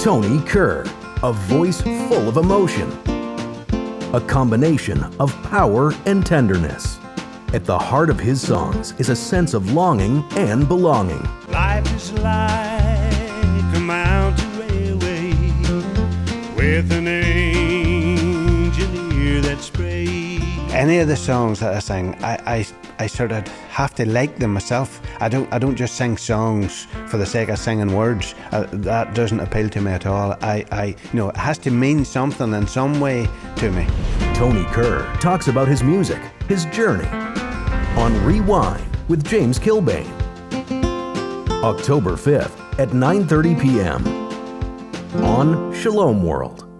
Tony Kerr, a voice full of emotion, a combination of power and tenderness. At the heart of his songs is a sense of longing and belonging. Life is like a mountain railway with an engineer that's brave. Any of the songs that I sing, I sort of have to like them myself. I don't just sing songs for the sake of singing words. That doesn't appeal to me at all. It has to mean something in some way to me. Tony Kerr talks about his music, his journey, on Rewind with James Kilbane. October 5th at 9:30 p.m. on Shalom World.